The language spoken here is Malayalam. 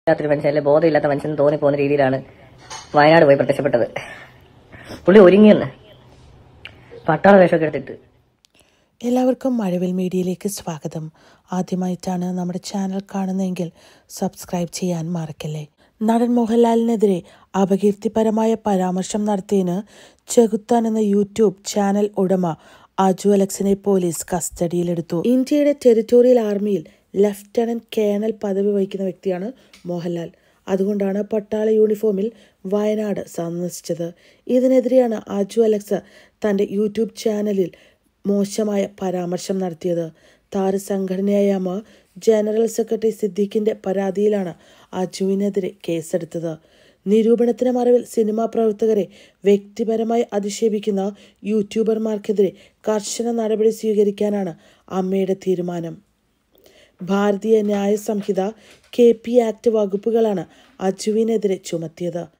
രാത്രി മനുഷ്യല്ലേ ബോധമില്ലാത്ത മനുഷ്യൻ തോന്നിപ്പോകുന്ന രീതിയിലാണ് വയനാട് പോയി പ്രത്യക്ഷപ്പെട്ടത്. പുള്ളി ഒരുങ്ങിയെന്ന് പട്ടാള വേഷമൊക്കെ എടുത്തിട്ട്. എല്ലാവർക്കും മഴവിൽ മീഡിയയിലേക്ക് സ്വാഗതം. ആദ്യമായിട്ടാണ് നമ്മുടെ ചാനൽ കാണുന്നതെങ്കിൽ സബ്സ്ക്രൈബ് ചെയ്യാൻ മറക്കല്ലേ. നടൻ മോഹൻലാലിനെതിരെ അപകീർത്തിപരമായ പരാമർശം നടത്തിയതിന് ചെകുത്താൻ എന്ന യൂട്യൂബ് ചാനൽ ഉടമ അജു അലക്സിനെ പോലീസ് കസ്റ്റഡിയിലെടുത്തു. ഇന്ത്യയുടെ ടെറിട്ടോറിയൽ ആർമിയിൽ ലഫ്റ്റനന്റ് കേണൽ പദവി വഹിക്കുന്ന വ്യക്തിയാണ് മോഹൻലാൽ. അതുകൊണ്ടാണ് പട്ടാള യൂണിഫോമിൽ വയനാട് സന്ദർശിച്ചത്. ഇതിനെതിരെയാണ് അജു അലക്സ് തൻ്റെ യൂട്യൂബ് ചാനലിൽ മോശമായ പരാമർശം നടത്തിയത്. താരസംഘടനയായ ജനറൽ സെക്രട്ടറി സിദ്ദീഖിന്റെ പരാതിയിലാണ് അജുവിനെതിരെ കേസെടുത്തത്. നിരൂപണത്തിന് മറവിൽ സിനിമാ പ്രവർത്തകരെ വ്യക്തിപരമായി അധിക്ഷേപിക്കുന്ന യൂട്യൂബർമാർക്കെതിരെ കർശന നടപടി സ്വീകരിക്കാനാണ് അമ്മയുടെ തീരുമാനം. ഭാരതീയ ന്യായ സംഹിത, KP ആക്ട് വകുപ്പുകളാണ് അജുവിനെതിരെ ചുമത്തിയത്.